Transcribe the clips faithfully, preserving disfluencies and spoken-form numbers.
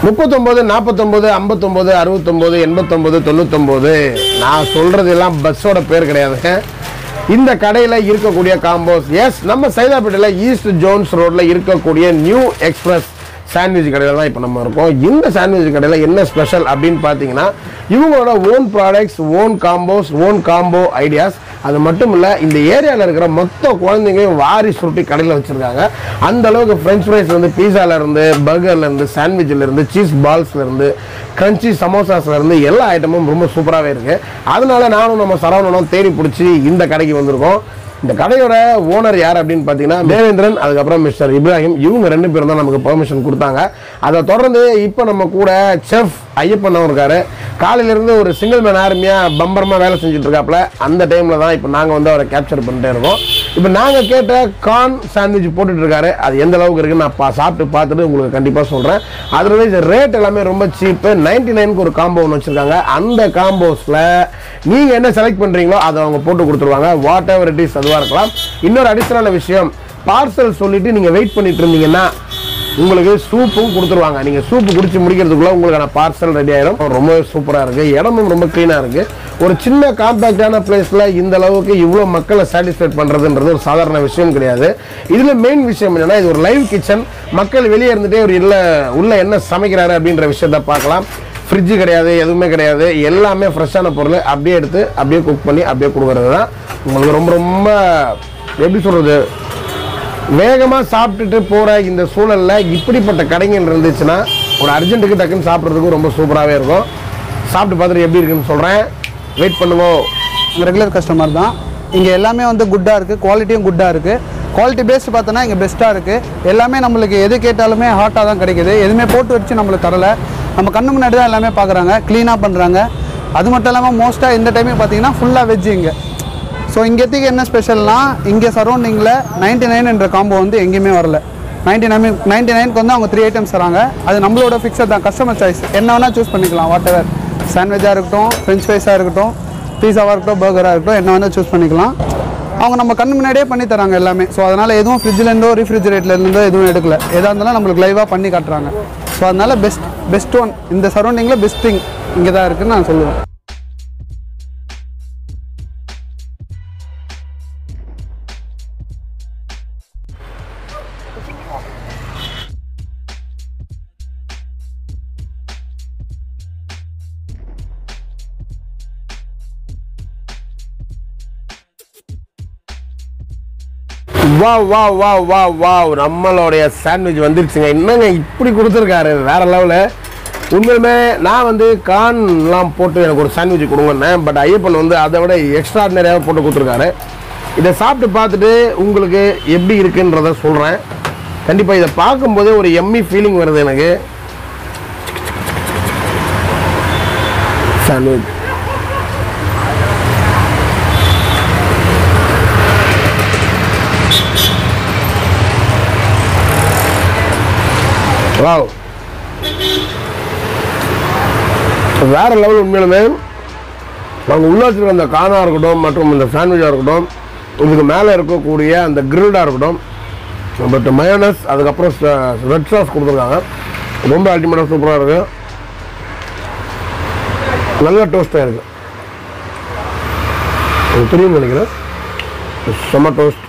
முப்பத்தொன்பது நாற்பத்தொன்பது ஐம்பத்தொன்பது அறுபத்தொன்பது எண்பத்தொன்பது தொண்ணூத்தொன்பது நான் சொல்றது எல்லாம் பஸ்ஸோட பேர் கிடையாதுங்க. இந்த கடையில் இருக்கக்கூடிய காம்போஸ் எஸ் நம்ம சைதாப்பேட்டையில் ஈஸ்ட் ஜோன்ஸ் ரோட்ல இருக்கக்கூடிய நியூ எக்ஸ்பிரஸ் சாண்ட்விச் கடையில் தான் இப்போ நம்ம இருக்கோம். இந்த சாண்ட்விச் கடையில் என்ன ஸ்பெஷல் அப்படின்னு பார்த்தீங்கன்னா இவங்களோட own products, own combos, own combo ideas. அது மட்டும் இல்லை, இந்த ஏரியாவில் இருக்கிற மொத்த குழந்தைங்களையும் வாரி சுருட்டி கடையில் வச்சுருக்காங்க. அந்த அளவுக்கு ஃப்ரெஞ்ச் ஃப்ரைஸ்லேருந்து, பீஸாலேருந்து, பர்கர்லேருந்து, சாண்ட்விச்சிலேருந்து, சீஸ் பால்ஸ்லேருந்து, கிரன்ச்சி சமோசாஸ்லேருந்து எல்லா ஐட்டமும் ரொம்ப சூப்பராகவே இருக்குது. அதனால நானும் நம்ம சரவணனும் தேடி பிடிச்சி இந்த கடைக்கு வந்திருக்கோம். இந்த கடையோட ஓனர் யார் அப்படின்னு பார்த்தீங்கன்னா தேவேந்திரன், அதுக்கப்புறம் மிஸ்டர் இப்ராஹிம். இவங்க ரெண்டு பேரும் தான் நமக்கு பெர்மிஷன் கொடுத்தாங்க. அதை தொடர்ந்து இப்போ நம்ம கூட செஃப் ஐயப்பன் இருக்காரு. காலையிலேருந்து ஒரு சிங்கிள் மேன் ஆர்மியாக பம்பரமாக வேலை செஞ்சுட்டு இருக்காப்புல. அந்த டைமில் தான் இப்போ நாங்கள் வந்து அவரை கேப்சர் பண்ணிட்டே இருக்கோம். இப்போ நாங்கள் கேட்ட கார்ன் சாண்ட்விச் போட்டுட்டு இருக்காரு. அது எந்த அளவுக்கு இருக்குன்னு நான் பா சாப்பிட்டு பார்த்துட்டு உங்களுக்கு கண்டிப்பாக சொல்கிறேன். அதர்வைஸ் ரேட் எல்லாமே ரொம்ப சீப்பு. நைன்டி நைனுக்கு ஒரு காம்போ ஒன்று வச்சுருக்காங்க. அந்த காம்போஸில் நீங்கள் என்ன செலக்ட் பண்ணுறீங்களோ அதை அவங்க போட்டு கொடுத்துருவாங்க. வாட் எவர் இட் இஸ் அதுவாக இருக்கலாம். இன்னொரு அடிஷனலான விஷயம், பார்சல் சொல்லிவிட்டு நீங்கள் வெயிட் பண்ணிட்டு இருந்தீங்கன்னா உங்களுக்கு சூப்பும் கொடுத்துருவாங்க. நீங்கள் சூப்பு குடிச்சு முடிக்கிறதுக்குள்ள உங்களுக்கான பார்சல் ரெடி ஆயிடும். ரொம்பவே சூப்பராக இருக்குது. இடமும் ரொம்ப க்ளீனாக இருக்குது. ஒரு சின்ன காம்பேக்டான பிளேஸில் இந்த அளவுக்கு இவ்வளோ மக்களை சாட்டிஸ்ஃபைட் பண்ணுறதுன்றது ஒரு சாதாரண விஷயம் கிடையாது. இதில் மெயின் விஷயம் என்னென்னா, இது ஒரு லைவ் கிச்சன். மக்கள் வெளியே இருந்துகிட்டே ஒரு இல்லை உள்ள என்ன சமைக்கிறாரு அப்படின்ற விஷயத்த பார்க்கலாம். ஃப்ரிட்ஜு கிடையாது, எதுவுமே கிடையாது. எல்லாமே ஃப்ரெஷ்ஷான பொருள் அப்படியே எடுத்து அப்படியே குக் பண்ணி அப்படியே கொடுக்குறது தான். உங்களுக்கு ரொம்ப ரொம்ப எப்படி சொல்கிறது, வேகமாக சாப்பிட்டுட்டு போகிற இந்த சூழலில் இப்படிப்பட்ட கடைகள் இருந்துச்சுன்னா ஒரு அர்ஜென்ட்டுக்கு டக்குன்னு சாப்பிட்றதுக்கும் ரொம்ப சூப்பராகவே இருக்கும். சாப்பிட்டு பார்த்துட்டு எப்படி இருக்குன்னு சொல்கிறேன். வெயிட் பண்ணுவோம். ரெகுலர் கஸ்டமர் தான். இங்கே எல்லாமே வந்து குட்டாக இருக்குது, குவாலிட்டியும் குட்டாக இருக்குது. குவாலிட்டி பேஸ்ட் பார்த்தோன்னா இங்கே பெஸ்ட்டாக இருக்குது. எல்லாமே நம்மளுக்கு எது கேட்டாலுமே ஹாட்டாக தான் கிடைக்குது. எதுவுமே போட்டு வச்சு நம்மளுக்கு தரலை. நம்ம கண்ணு முன்னாடி தான் எல்லாமே பார்க்குறாங்க, க்ளீனாக பண்ணுறாங்க. அது மட்டும் இல்லாமல் மோஸ்ட்டாக இந்த டைமே பார்த்தீங்கன்னா ஃபுல்லாக வெஜ்ஜு இங்கே. ஸோ இங்கேத்துக்கு என்ன ஸ்பெஷல்னால், இங்கே சரௌண்டிங்கில் நைன்ட்டி நைன் என்ற காம்போ வந்து எங்கேயுமே வரல. நைன்ட்டி நைன் நைன்ட்டி நைனுக்கு வந்து அவங்க த்ரீ ஐட்டம்ஸ் தராங்க. அது நம்மளோட ஃபிக்ஸட் தான், கஸ்டமர் சாய்ஸ். என்ன வேணால் சூஸ் பண்ணிக்கலாம். வாட் எவர், சாண்ட்விச்சாக இருக்கட்டும், ஃப்ரெஞ்ச் ஃப்ரைஸாக இருக்கட்டும், பீஸாவாக இருக்கட்டும், பர்கராக இருக்கட்டும், என்ன வேணால் சூஸ் பண்ணிக்கலாம். அவங்க நம்ம கண்ணு முன்னாடியே பண்ணி தராங்க எல்லாமே. ஸோ அதனால் எதுவும் ஃப்ரிட்ஜிலேருந்தோ ரெஃப்ரிஜரேட்டர்லேருந்தோ எதுவும் எடுக்கல. எதாக இருந்தாலும் நம்மளுக்கு லைவாக பண்ணி காட்டுறாங்க. ஸோ அதனால் பெஸ்ட் பெஸ்ட் ஒன் இந்த சரௌண்டிங்கில் பெஸ்ட் திங் இங்கே தான் இருக்குதுன்னு நான் சொல்லுவேன். வா வா வா வா வா நம்மளுடைய சாண்ட்விச் வந்துருச்சுங்க. என்னங்க இப்படி கொடுத்துருக்காரு, வேற லெவலில். உண்மையுமே நான் வந்து கார்ன்லாம் போட்டு எனக்கு ஒரு சாண்ட்விச் கொடுங்கன்னேன். பட் ஐயப்பன் வந்து அதை விட எக்ஸ்ட்ராடினரியாக போட்டு கொடுத்துருக்காரு. இதை சாப்பிட்டு பார்த்துட்டு உங்களுக்கு எப்படி இருக்குன்றத சொல்கிறேன். கண்டிப்பாக இதை பார்க்கும்போதே ஒரு எம்மி ஃபீலிங் வருது எனக்கு. சாண்ட்விச் வாவ், வேற லெவல். உண்மையிலுமே நாங்கள் உள்ள வச்சுருக்க அந்த கானாக இருக்கட்டும் மற்றும் இந்த சாண்ட்விச்சாக இருக்கட்டும், இதுக்கு மேலே இருக்கக்கூடிய அந்த கிரில்டாக இருக்கட்டும், பட் மயோனஸ் அதுக்கப்புறம் ரெட் சாஸ் கொடுத்துருக்காங்க. ரொம்ப அல்டிமேட்டாக சூப்பராக இருக்குது. நல்ல டோஸ்ட்டாக இருக்குது. தெரியும் நினைக்கிறேன். செம்ம டோஸ்ட்.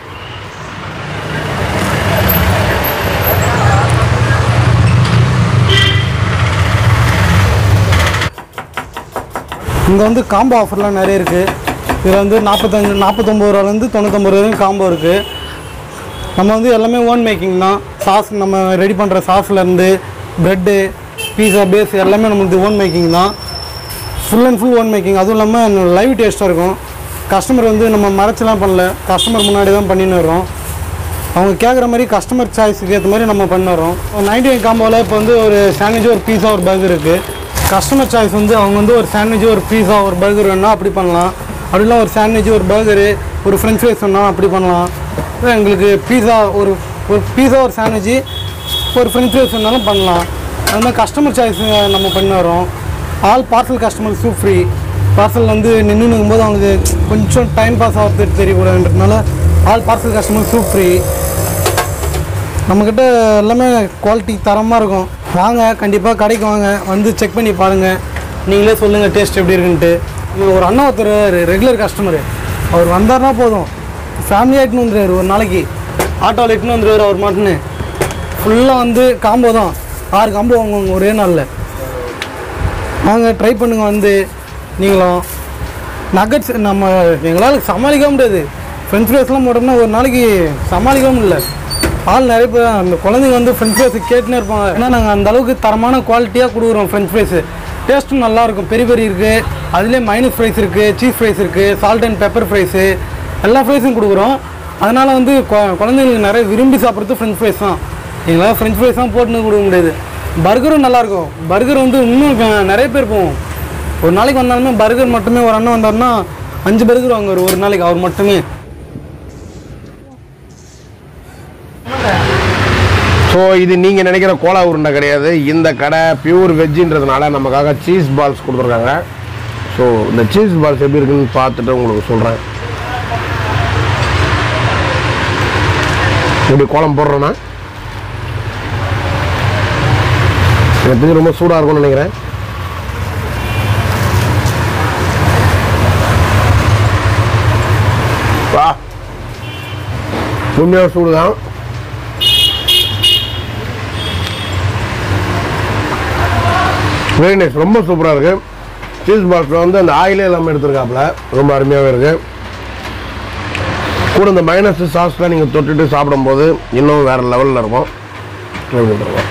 இங்கே வந்து காம்போ ஆஃபர்லாம் நிறைய இருக்குது. இதில் வந்து நாற்பத்தஞ்சு நாற்பத்தொம்பது ரூபாலேருந்து தொண்ணூத்தொம்பது ரூபாயும் காம்போ இருக்குது. நம்ம வந்து எல்லாமே ஓன் மேக்கிங் தான். சாஸ் நம்ம ரெடி பண்ணுற சாஸ்லேருந்து ப்ரெட்டு, பீஸா பேஸ் எல்லாமே நம்மளுக்கு ஓன் மேக்கிங் தான். Full and full own making. அதுவும் இல்லாமல் லைவ் டேஸ்ட்டாக இருக்கும். கஸ்டமர் வந்து நம்ம மறைச்சலாம் பண்ணல, கஸ்டமர் முன்னாடி தான் பண்ணின்னு வரோம். அவங்க கேட்குற மாதிரி கஸ்டமர் சாய்ஸுக்கு ஏற்ற மாதிரி நம்ம பண்ணுறோம். நைன்டி நைன் காம்போவில் இப்போ வந்து ஒரு சாண்ட்விச், ஒரு பீஸா, ஒரு பர்கர் இருக்குது. கஸ்டமர் சாய்ஸ் வந்து அவங்க வந்து ஒரு சாண்ட்விச், ஒரு பீஸா, ஒரு பர்கர் வேணுன்னா அப்படி பண்ணலாம். அப்படிலாம் ஒரு சாண்ட்விச், ஒரு பர்கரு, ஒரு ஃப்ரெஞ்ச் ஃப்ரைஸ் வேணுன்னா அப்படி பண்ணலாம். எங்களுக்கு பீஸா, ஒரு ஒரு பீஸா, ஒரு சாண்ட்விச், ஒரு ஃப்ரெஞ்ச் ஃப்ரைஸ் வேணாலும் பண்ணலாம். அது மாதிரி கஸ்டமர் சாய்ஸ் நம்ம பண்ணி வரோம். All parcel customer soup free. Parcel வந்து நின்று நிற்கும்போது அவங்களுக்கு கொஞ்சம் டைம் பாஸ் ஆகிறது தெரியக்கூடாதுன்றதுனால all parcel customer soup free. நம்மக்கிட்ட எல்லாமே குவாலிட்டி தரமாக இருக்கும். வாங்க, கண்டிப்பாக கடைக்கு வாங்க, வந்து செக் பண்ணி பாருங்கள், நீங்களே சொல்லுங்கள் டேஸ்ட் எப்படி இருக்குன்ட்டு. ஒரு அண்ணா ஒருத்தர் ரெகுலர் கஸ்டமரு, அவர் வந்தார்னா போதும், ஃபேமிலியாக இட்டுன்னு வந்துடுவார். ஒரு நாளைக்கு ஆட்டோவில் இட்டுன்னு வந்துடுவார். அவர் மட்டுன்னு ஃபுல்லாக வந்து காம்போ தான், ஆறு காம்போ வாங்குவாங்க ஒரே நாளில். வாங்க ட்ரை பண்ணுங்க. வந்து நீங்களும் நகட்ஸ் நம்ம எங்களால் சமாளிக்க முடியாது. ஃப்ரெஞ்ச் ஃப்ரைஸ்லாம் போட்டோம்னா ஒரு நாளைக்கு சமாளிக்க முடியல. ஆள் நிறைய பேர் அந்த குழந்தைங்க வந்து ஃப்ரெஞ்ச் ஃப்ரைஸ் கேட்டுனே இருப்பாங்க. ஏன்னா நாங்கள் அந்த அளவுக்கு தரமான குவாலிட்டியாக கொடுக்குறோம். ஃப்ரெஞ்ச் ஃப்ரைஸு டேஸ்ட்டும் நல்லாயிருக்கும். பெரிய பெரிய இருக்குது, அதுலேயே மைனஸ் ஃப்ரைஸ் இருக்குது, சீஸ் ஃப்ரைஸ் இருக்குது, சால்ட் அண்ட் பெப்பர் ஃப்ரைஸு, எல்லா ஃப்ரைஸும் கொடுக்குறோம். அதனால் வந்து குழந்தைங்களுக்கு நிறைய விரும்பி சாப்பிட்றது ஃப்ரெஞ்ச் ஃப்ரைஸ் தான். எங்களால் ஃப்ரெஞ்ச் ஃப்ரைஸ் தான் போட்டுன்னு கொடுக்க முடியாது. பர்கரும் நல்லாயிருக்கும். பர்கர் வந்து இன்னும் நிறைய பேர் போவோம். ஒரு நாளைக்கு வந்தாலுமே பர்கர் மட்டுமே ஒரு அண்ணன் வந்தாருன்னா அஞ்சு பர்கர் வாங்குவார் ஒரு நாளைக்கு, அவர் மட்டுமே. ஸோ இது நீங்கள் நினைக்கிற கோலா உருண்டை கிடையாது. இந்த கடை பியூர் வெஜ்ஜின்றதுனால நமக்காக சீஸ் பால்ஸ் கொடுத்துருக்காங்க. ஸோ இந்த சீஸ் பால்ஸ் எப்படி இருக்குன்னு பார்த்துட்டு உங்களுக்கு சொல்கிறேன். எப்படி கோலம் போடுறோன்னா எனக்கு தெரிஞ்சு ரொம்ப சூடாக இருக்கும்னு நினைக்கிறேன். வா, உண்மையாக சூடு தான். வெரி நைஸ், ரொம்ப சூப்பராக இருக்குது. சீஸ் பால்ஸில் வந்து அந்த ஆயிலே எல்லாமே எடுத்துருக்காப்புல, ரொம்ப அருமையாகவே இருக்குது. கூட இந்த மைனஸ் சாஸ்லாம் நீங்கள் தொட்டுட்டு சாப்பிடும்போது இன்னும் வேறு லெவலில் இருக்கும். இருக்கும்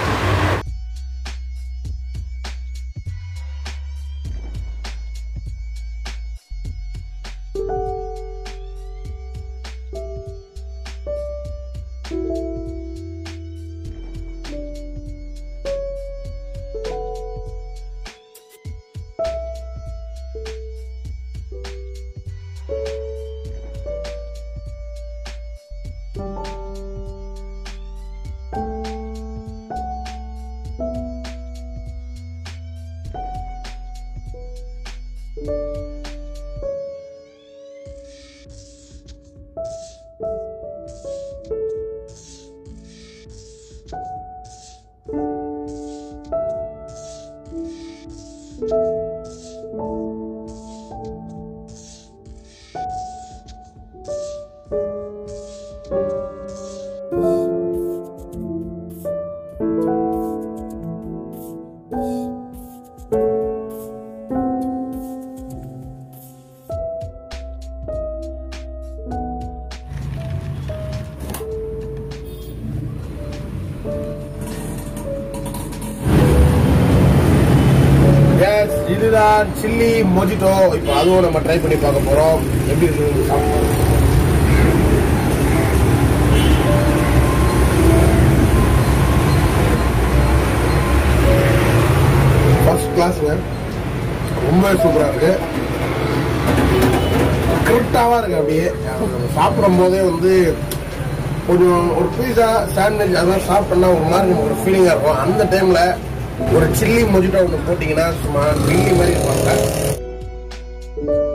இதுதான் சில்லி மொஜிட்டோ. இப்போ அதுவும் நம்ம ட்ரை பண்ணி பார்க்க போறோம். எப்படி இருக்கு சாப்பிடுவோம். ஃபர்ஸ்ட் கிளாஸ்ங்க, ரொம்ப சூப்பரா இருக்கு. கரெக்டாவா இருக்கு. அப்படியே சாப்பிடும் போதே வந்து கொஞ்சம் ஒரு பீஸா சாண்ட்விச் அதெல்லாம் சாப்பிட்டோம்னா ஒரு மாதிரி ஒரு ஃபீலிங்கா இருக்கும். அந்த டைம்ல ஒரு சில்லி மொஜிட்டோ ஒன்று போட்டிங்கன்னா சும்மா கில்லி மாதிரி இருப்பாங்க.